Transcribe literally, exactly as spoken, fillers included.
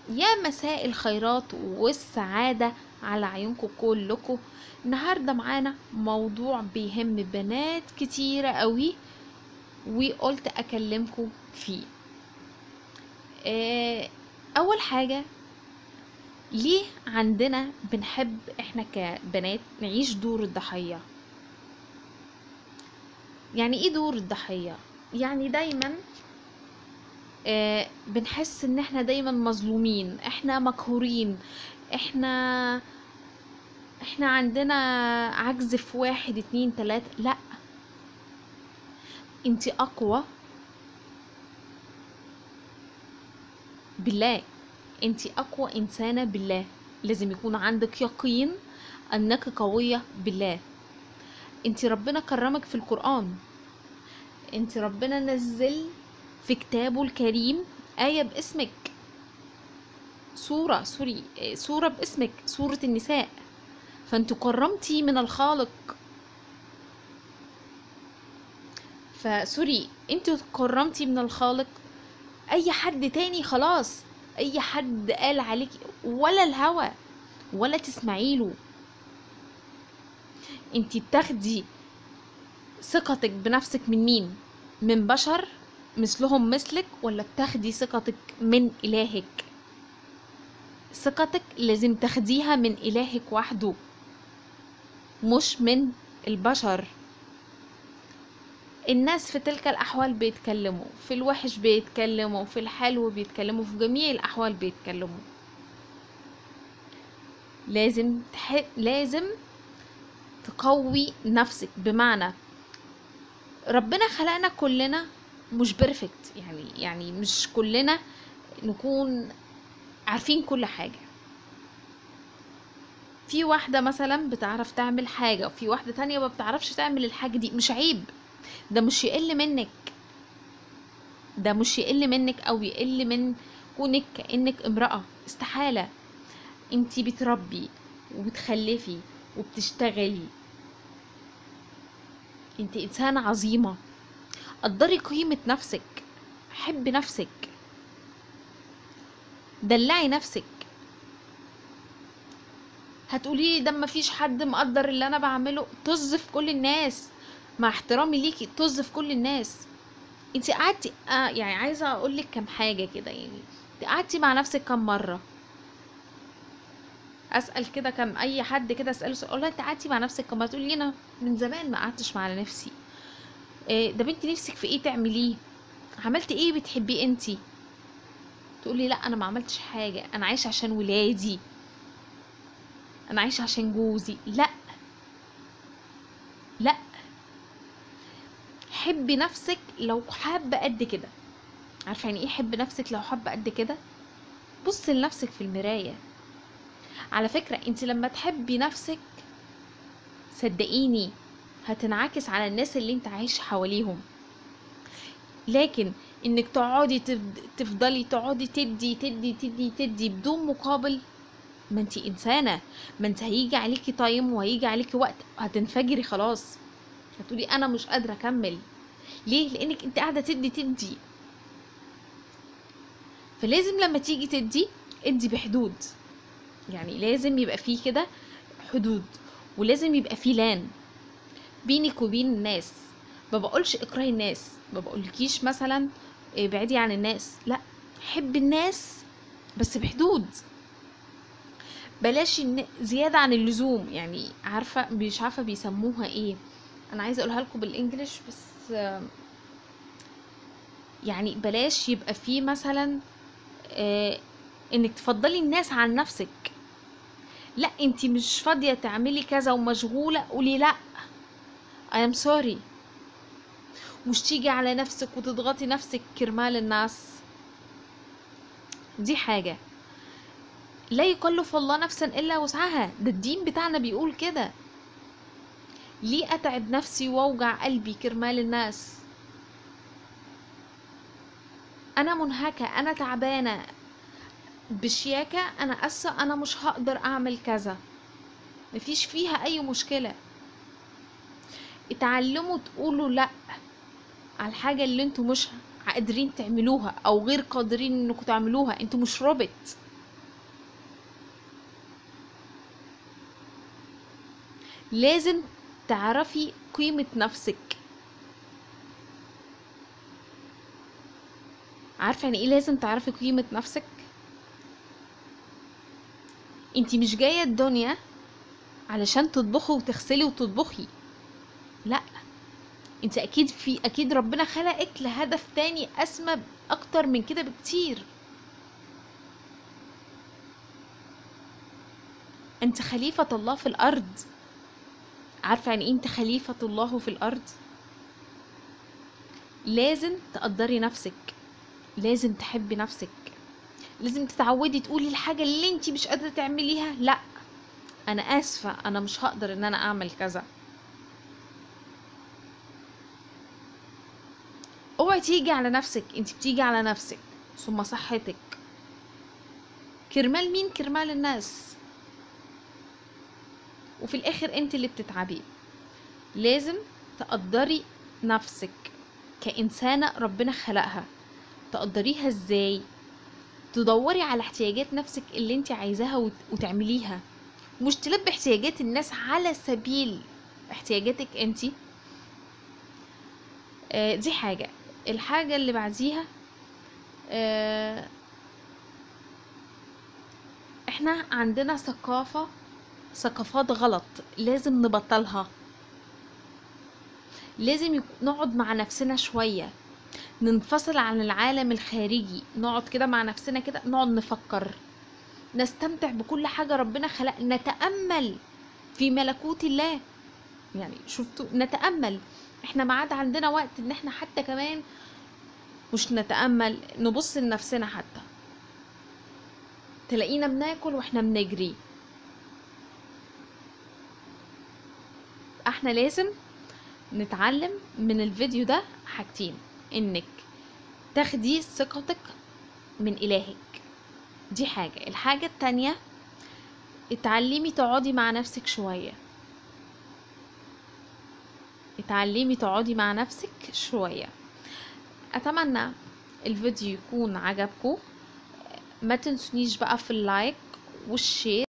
يا مساء الخيرات والسعادة على عيونكم كلكم. النهاردة معانا موضوع بيهم بنات كتيرة قوي وقلت اكلمكم فيه. آه، اول حاجة، ليه عندنا بنحب احنا كبنات نعيش دور الضحية؟ يعني ايه دور الضحية؟ يعني دايما آه بنحس ان احنا دايما مظلومين، احنا مقهورين، احنا احنا عندنا عجز في واحد اتنين تلاتة. لا، انتي اقوى بالله، انتي اقوى انسانة بالله. لازم يكون عندك يقين انك قوية بالله. انتي ربنا كرمك في القرآن، انتي ربنا نزل في كتابه الكريم آية باسمك، سورة سوري سورة باسمك، سورة النساء. فانتوا كرمتي من الخالق، فسوري انتوا كرمتي من الخالق. اي حد تاني خلاص، اي حد قال عليك ولا الهوى ولا تسمعيله. انتي بتاخدي ثقتك بنفسك من مين؟ من بشر مثلهم مثلك، ولا بتاخدي ثقتك من الهك؟ ثقتك لازم تاخديها من الهك وحده، مش من البشر. الناس في تلك الأحوال بيتكلموا، في الوحش بيتكلموا، في الحلو بيتكلموا، في جميع الأحوال بيتكلموا. لازم تح... لازم تقوي نفسك. بمعنى ربنا خلقنا كلنا مش بيرفكت، يعني يعني مش كلنا نكون عارفين كل حاجة. في واحدة مثلا بتعرف تعمل حاجة، وفي واحدة تانية ما بتعرفش تعمل الحاجة دي. مش عيب، ده مش يقل منك، ده مش يقل منك او يقل من كونك كأنك امرأة. استحالة. انتي بتربي وبتخلفي وبتشتغلي، انتي انسانة عظيمة. قدري قيمة نفسك، حب نفسك، دلعي نفسك. هتقولي ده مفيش حد مقدر اللي انا بعمله. طز في كل الناس، مع احترامي ليكي، طز في كل الناس. انتي قعدتي آه يعني عايزه اقولك كام حاجه كده. يعني انتي قعدتي مع نفسك كام مره؟ اسال كده كم اي حد كده اساله سؤال، اقول لها انت قعدتي مع نفسك كام مره؟ تقول لي انا من زمان ما قعدتش مع نفسي. إيه ده بنتي نفسك في ايه تعمليه؟ عملتي ايه بتحبيه انتي؟ تقولي لا انا ما عملتش حاجه، انا عايشه عشان ولادي، انا عايشه عشان جوزي. لا لا، حبي نفسك لو حابه قد كده. عارفه يعني ايه حب نفسك لو حابه قد كده؟ بصي لنفسك في المرايه. على فكره انت لما تحبي نفسك صدقيني هتنعكس على الناس اللي انت عايش حواليهم. لكن انك تقعدي تفضلي تقعدي تدي تدي تدي تدي بدون مقابل، ما انت انسانه. ما انت هيجي عليكي تايم وهيجي عليكي وقت هتنفجري خلاص، هتقولي انا مش قادره اكمل. ليه؟ لانك انت قاعده تدي تدي. فلازم لما تيجي تدي ادي بحدود. يعني لازم يبقى فيه كده حدود، ولازم يبقى فيه لان بينك وبين الناس. ما بقولش اكرهي الناس، ما بقولكيش مثلا ابعدي عن الناس، لا، حب الناس بس بحدود. بلاش زيادة عن اللزوم. يعني عارفة، مش عارفة بيسموها ايه، انا عايزة اقولها لكم بالانجليش بس. يعني بلاش يبقى فيه مثلا اه انك تفضلي الناس عن نفسك. لا، انتي مش فاضية تعملي كذا ومشغولة، قولي لا I am sorry. مش تيجي على نفسك وتضغطي نفسك كرمال الناس. دي حاجة. لا يكلف الله نفسا الا وسعها، ده الدين بتاعنا بيقول كده. ليه اتعب نفسي واوجع قلبي كرمال الناس؟ انا منهكة، انا تعبانة بشياكة، انا اسفة، انا مش هقدر اعمل كذا. مفيش فيها اي مشكلة. اتعلموا تقولوا لا على الحاجة اللي انتوا مش قادرين تعملوها او غير قادرين انكم تعملوها. انتوا مش روبوت، لازم تعرفي قيمة نفسك. عارفة يعني ايه لازم تعرفي قيمة نفسك؟ انتي مش جاية الدنيا علشان تطبخي وتغسلي وتطبخي، لا، انت اكيد في اكيد ربنا خلقك لهدف تاني اسمى اكتر من كده بكتير. انت خليفة الله في الارض. عارفة يعني ايه انت خليفة الله في الارض؟ لازم تقدري نفسك، لازم تحبي نفسك، لازم تتعودي تقولي الحاجة اللي انت مش قادرة تعمليها لا، انا اسفة، انا مش هقدر ان انا اعمل كذا. اوعي تيجي على نفسك، انت بتيجي على نفسك ثم صحتك. كرمال مين؟ كرمال الناس، وفي الاخر انت اللي بتتعبي. لازم تقدري نفسك كإنسانة ربنا خلقها. تقدريها ازاي؟ تدوري على احتياجات نفسك اللي انت عايزاها وت... وتعمليها، مش تلبي احتياجات الناس على سبيل احتياجاتك انت. آه دي حاجة. الحاجة اللي بعديها، آه احنا عندنا ثقافة ثقافات غلط لازم نبطلها. لازم يك- نقعد مع نفسنا شوية، ننفصل عن العالم الخارجي، نقعد كده مع نفسنا كده، نقعد نفكر، نستمتع بكل حاجة ربنا خلق، نتأمل في ملكوت الله. يعني شفتوا، نتأمل. احنا ما عاد عندنا وقت ان احنا حتى كمان مش نتأمل، نبص لنفسنا حتى. تلاقينا بناكل واحنا بنجري. احنا لازم نتعلم من الفيديو ده حاجتين: انك تاخدي ثقتك من الهك، دي حاجة. الحاجة التانية، اتعلمي تقعدي مع نفسك شوية، اتعلمي تقعدي مع نفسك شوية. اتمنى الفيديو يكون عجبكم. ما تنسونيش بقى في اللايك والشير.